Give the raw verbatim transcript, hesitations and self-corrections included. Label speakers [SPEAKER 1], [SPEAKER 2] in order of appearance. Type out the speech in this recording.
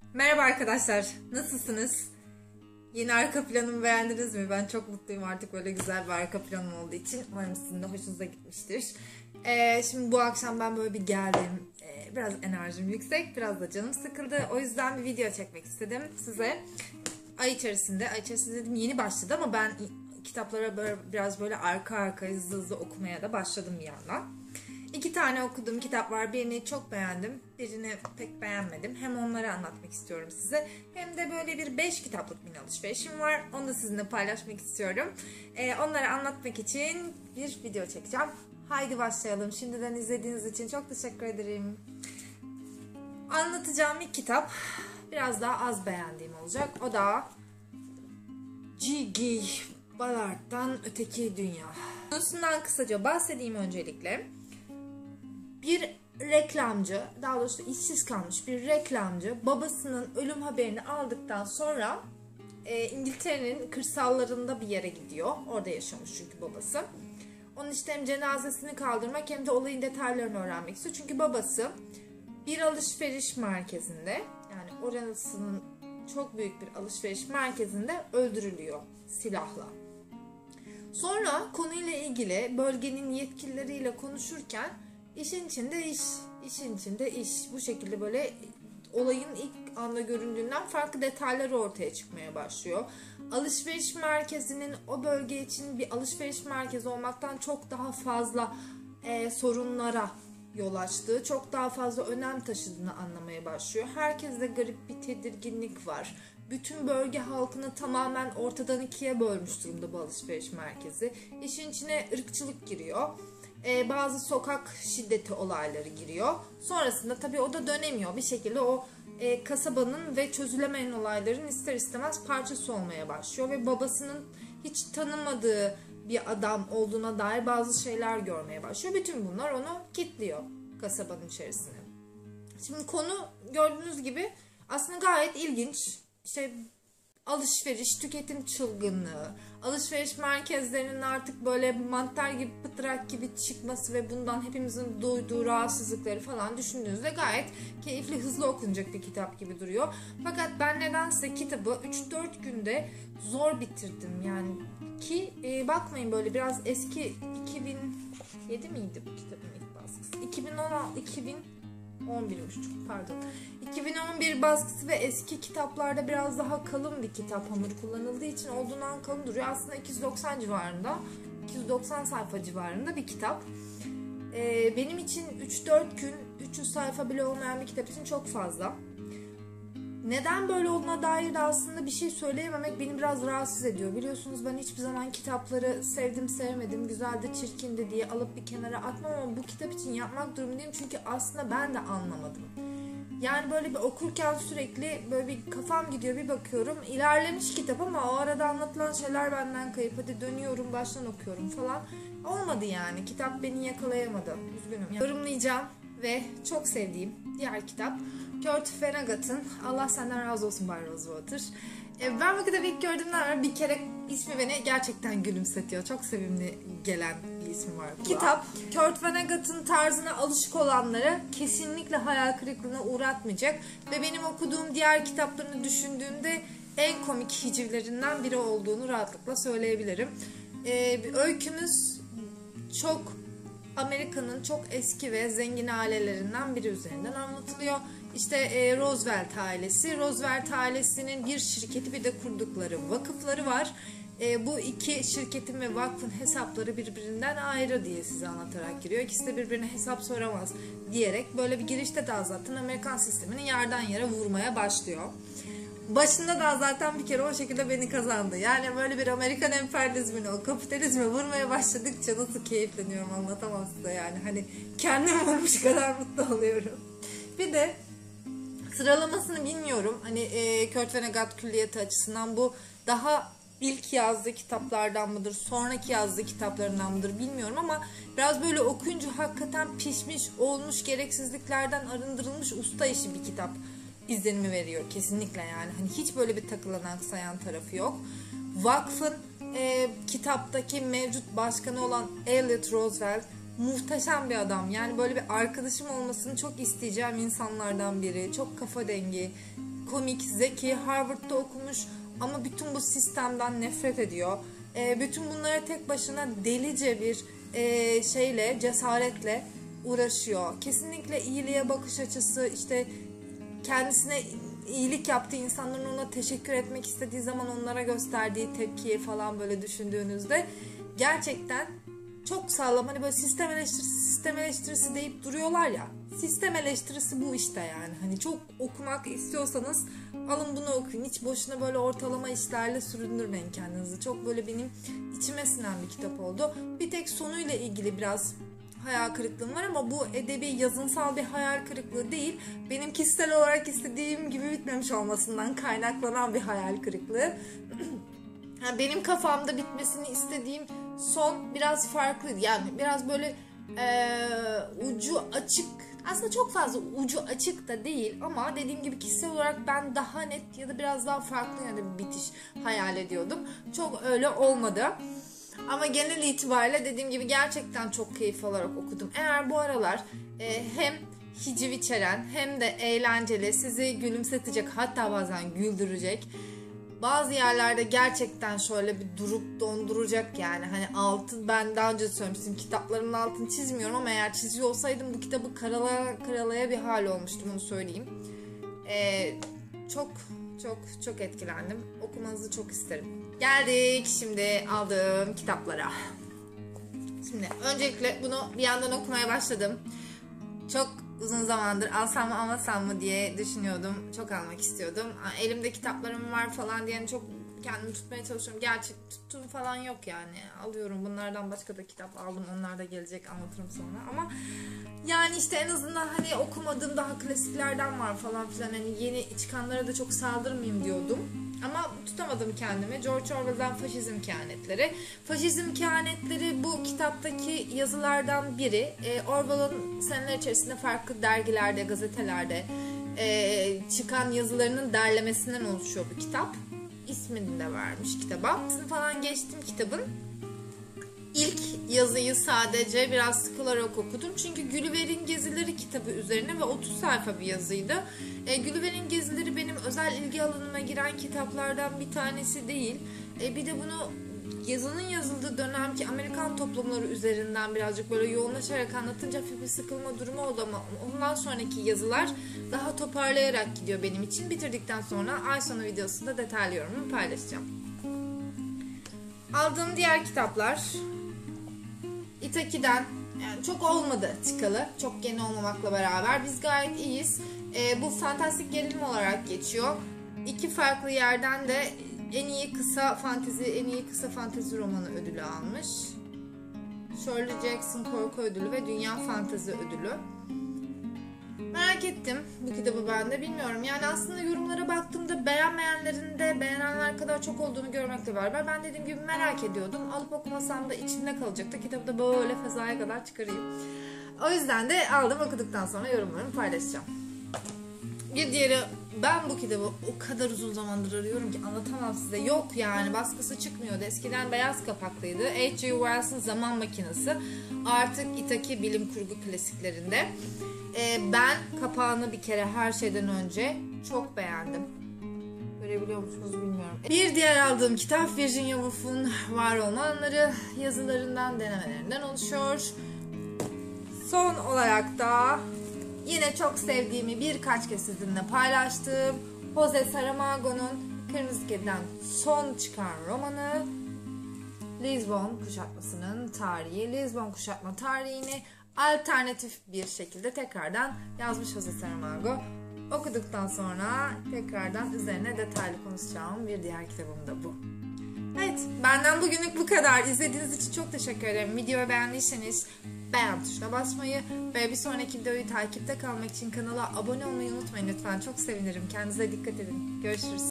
[SPEAKER 1] Merhaba arkadaşlar, nasılsınız? Yeni arka planımı beğendiniz mi? Ben çok mutluyum artık böyle güzel bir arka planım olduğu için. Umarım sizin de hoşunuza gitmiştir. Ee, şimdi bu akşam ben böyle bir geldim. Ee, biraz enerjim yüksek, biraz da canım sıkıldı. O yüzden bir video çekmek istedim size. Ay içerisinde, ay içerisinde dedim yeni başladı ama ben kitaplara böyle, biraz böyle arka arka hızlı hızlı okumaya da başladım bir yandan. İki tane okuduğum kitap var. Birini çok beğendim. Birini pek beğenmedim. Hem onları anlatmak istiyorum size. Hem de böyle bir beş kitaplık bir alışverişim var. Onu da sizinle paylaşmak istiyorum. Ee, onları anlatmak için bir video çekeceğim. Haydi başlayalım. Şimdiden izlediğiniz için çok teşekkür ederim. Anlatacağım ilk kitap biraz daha az beğendiğim olacak. O da G G Ballard'dan Öteki Dünya. Konusundan kısaca bahsedeyim öncelikle. Bir reklamcı, daha doğrusu işsiz kalmış bir reklamcı babasının ölüm haberini aldıktan sonra e, İngiltere'nin kırsallarında bir yere gidiyor. Orada yaşamış çünkü babası. Onun işte hem cenazesini kaldırmak hem de olayın detaylarını öğrenmek istiyor. Çünkü babası bir alışveriş merkezinde, yani orasının çok büyük bir alışveriş merkezinde öldürülüyor silahla. Sonra konuyla ilgili bölgenin yetkilileriyle konuşurken İşin içinde iş, işin içinde iş. Bu şekilde böyle olayın ilk anda göründüğünden farklı detaylar ortaya çıkmaya başlıyor. Alışveriş merkezinin o bölge için bir alışveriş merkezi olmaktan çok daha fazla e, sorunlara yol açtığı, çok daha fazla önem taşıdığını anlamaya başlıyor. Herkeste garip bir tedirginlik var. Bütün bölge halkını tamamen ortadan ikiye bölmüş durumda bu alışveriş merkezi. İşin içine ırkçılık giriyor. Ee, bazı sokak şiddeti olayları giriyor. Sonrasında tabii o da dönemiyor. Bir şekilde o e, kasabanın ve çözülemeyen olayların ister istemez parçası olmaya başlıyor. Ve babasının hiç tanımadığı bir adam olduğuna dair bazı şeyler görmeye başlıyor. Bütün bunlar onu kilitliyor kasabanın içerisine. Şimdi konu gördüğünüz gibi aslında gayet ilginç. İşte alışveriş, tüketim çılgınlığı, alışveriş merkezlerinin artık böyle mantar gibi, pıtrak gibi çıkması ve bundan hepimizin duyduğu rahatsızlıkları falan düşündüğünüzde gayet keyifli, hızlı okunacak bir kitap gibi duruyor. Fakat ben nedense kitabı üç dört günde zor bitirdim yani ki e, bakmayın böyle biraz eski iki bin yedi miydi bu kitabın ilk baskısı? iki bin on altı, iki bin on birmiş çok pardon. iki bin on bir baskısı ve eski kitaplarda biraz daha kalın bir kitap hamur kullanıldığı için olduğundan kalın duruyor. Aslında iki yüz doksan civarında, iki yüz doksan sayfa civarında bir kitap. Ee, benim için üç dört gün üç yüz sayfa bile olmayan bir kitap için çok fazla. Neden böyle olduğuna dair de aslında bir şey söyleyememek beni biraz rahatsız ediyor. Biliyorsunuz ben hiçbir zaman kitapları sevdim sevmedim, güzel de çirkin de diye alıp bir kenara atmam ama bu kitap için yapmak durumundayım. Çünkü aslında ben de anlamadım. Yani böyle bir okurken sürekli böyle bir kafam gidiyor, bir bakıyorum ilerlemiş kitap ama o arada anlatılan şeyler benden kayıp. Hadi dönüyorum baştan okuyorum falan. Olmadı yani, kitap beni yakalayamadı. Üzgünüm. Yorumlayacağım ve çok sevdiğim diğer kitap Kurt Vonnegut'ın Allah Senden Razı Olsun Bay Rosewater. E, ben bu kitabı ilk gördüğümden beri bir kere ismi beni gerçekten gülümsetiyor. Çok sevimli gelen bir ismi var. Kulağa. Kitap Kurt Vonnegut'ın tarzına alışık olanları kesinlikle hayal kırıklığına uğratmayacak ve benim okuduğum diğer kitaplarını düşündüğümde en komik hicivlerinden biri olduğunu rahatlıkla söyleyebilirim. E, öykümüz çok Amerika'nın çok eski ve zengin ailelerinden biri üzerinden anlatılıyor. İşte e, Roosevelt ailesi. Roosevelt ailesinin bir şirketi bir de kurdukları vakıfları var. E, bu iki şirketin ve vakfın hesapları birbirinden ayrı diye size anlatarak giriyor. İkisi de birbirine hesap soramaz diyerek böyle bir girişte daha zaten Amerikan sistemini yerden yere vurmaya başlıyor. Başında da zaten bir kere o şekilde beni kazandı. Yani böyle bir Amerikan emperyalizmini, o kapitalizmi vurmaya başladıkça nasıl keyifleniyorum anlatamam size yani. Hani kendim vurmuş kadar mutlu oluyorum. Bir de sıralamasını bilmiyorum. Hani e, Kurt Vonnegut külliyatı açısından bu daha ilk yazdığı kitaplardan mıdır, sonraki yazdığı kitaplarından mıdır bilmiyorum ama biraz böyle okuyunca hakikaten pişmiş, olmuş, gereksizliklerden arındırılmış usta işi bir kitap izlenimi veriyor kesinlikle yani. Hani hiç böyle bir takılan aksayan tarafı yok. Vakfın e, kitaptaki mevcut başkanı olan Elliot Roosevelt muhteşem bir adam. Yani böyle bir arkadaşım olmasını çok isteyeceğim insanlardan biri. Çok kafa dengi, komik, zeki, Harvard'da okumuş ama bütün bu sistemden nefret ediyor. E, bütün bunlara tek başına delice bir e, şeyle, cesaretle uğraşıyor. Kesinlikle iyiliğe bakış açısı, işte kendisine iyilik yaptığı insanların ona teşekkür etmek istediği zaman onlara gösterdiği tepkiyi falan böyle düşündüğünüzde gerçekten çok sağlam. Hani böyle sistem eleştirisi, sistem eleştirisi deyip duruyorlar ya. Sistem eleştirisi bu işte yani. Hani çok okumak istiyorsanız alın bunu okuyun. Hiç boşuna böyle ortalama işlerle süründürmeyin kendinizi. Çok böyle benim içime sinen bir kitap oldu. Bir tek sonuyla ilgili biraz hayal kırıklığım var ama bu edebi, yazınsal bir hayal kırıklığı değil. Benim kişisel olarak istediğim gibi bitmemiş olmasından kaynaklanan bir hayal kırıklığı. Yani benim kafamda bitmesini istediğim son biraz farklıydı. Yani biraz böyle ee, ucu açık, aslında çok fazla ucu açık da değil ama dediğim gibi kişisel olarak ben daha net ya da biraz daha farklı yönde bir bitiş hayal ediyordum. Çok öyle olmadı. Ama genel itibariyle dediğim gibi gerçekten çok keyif alarak okudum. Eğer bu aralar e, hem hiciv içeren hem de eğlenceli, sizi gülümsetecek, hatta bazen güldürecek, bazı yerlerde gerçekten şöyle bir durup donduracak yani. Hani altın, ben daha önce söylemiştim, kitaplarımın altını çizmiyorum ama eğer çiziyor olsaydım bu kitabı karalaya karalaya bir hal olmuştu, bunu söyleyeyim. Ee, çok çok çok etkilendim. Okumanızı çok isterim. Geldik şimdi aldığım kitaplara. Şimdi öncelikle bunu bir yandan okumaya başladım. Çok uzun zamandır alsam mı almasam mı diye düşünüyordum. Çok almak istiyordum. Elimde kitaplarım var falan diye çok kendimi tutmaya çalışıyorum. Gerçi tuttuğum falan yok yani. Alıyorum. Bunlardan başka da kitap aldım. Onlar da gelecek, anlatırım sonra. Ama yani işte en azından hani okumadığım daha klasiklerden var falan filan. Hani yeni çıkanlara da çok saldırmayayım diyordum. Ama tutamadım kendimi. George Orwell'dan Faşizm Kehanetleri. Faşizm Kehanetleri bu kitaptaki yazılardan biri. E, Orwell'ın seneler içerisinde farklı dergilerde, gazetelerde e, çıkan yazılarının derlemesinden oluşuyor bu kitap. İsmini de vermiş kitaba. Falan geçtim kitabın. İlk yazıyı sadece biraz sıkılarak okudum. Çünkü Gulliver'in Gezileri kitabı üzerine ve otuz sayfa bir yazıydı. E, Gulliver'in Gezileri benim özel ilgi alanıma giren kitaplardan bir tanesi değil. E, bir de bunu yazının yazıldığı dönemki Amerikan toplumları üzerinden birazcık böyle yoğunlaşarak anlatınca hafif bir sıkılma durumu oldu ama ondan sonraki yazılar daha toparlayarak gidiyor benim için. Bitirdikten sonra ay sonu videosunda detaylı yorumumu paylaşacağım. Aldığım diğer kitaplar Itaki'den, yani çok olmadı çıkalı, çok yeni olmamakla beraber biz gayet iyiyiz. E, bu fantastik gerilim olarak geçiyor. İki farklı yerden de en iyi kısa fantezi, en iyi kısa fantezi romanı ödülü almış. Shirley Jackson Korku Ödülü ve Dünya Fantezi Ödülü. Merak ettim bu kitabı ben de, bilmiyorum. Yani aslında yorumlara baktığımda beğenmeyenlerin de beğenenler kadar çok olduğunu görmekle beraber ben dediğim gibi merak ediyordum. Alıp okumasam da içimde kalacaktı. Kitabı da böyle fezaya kadar çıkarayım. O yüzden de aldım, okuduktan sonra yorumlarımı paylaşacağım. Bir diğeri, ben bu kitabı o kadar uzun zamandır arıyorum ki anlatamam size. Yok yani, baskısı çıkmıyordu. Eskiden beyaz kapaklıydı. H G Wells'ın Zaman Makinesi. Artık Itaki bilim kurgu klasiklerinde. Ee, ben kapağını bir kere her şeyden önce çok beğendim. Görebiliyor musunuz bilmiyorum. Bir diğer aldığım kitap Virginia Woolf'un Var Olmayanları yazılarından, denemelerinden oluşuyor. Son olarak da yine çok sevdiğimi birkaç kez sizinle paylaştığım Jose Saramago'nun Kırmızı Kedi'den son çıkan romanı Lizbon kuşatmasının tarihi. Lizbon kuşatma tarihini alternatif bir şekilde tekrardan yazmış Jose Saramago. Okuduktan sonra tekrardan üzerine detaylı konuşacağım bir diğer kitabım da bu. Evet, benden bugünlük bu kadar. İzlediğiniz için çok teşekkür ederim. Videoyu beğendiyseniz beğen tuşuna basmayı ve bir sonraki videoyu takipte kalmak için kanala abone olmayı unutmayın lütfen. Çok sevinirim. Kendinize dikkat edin. Görüşürüz.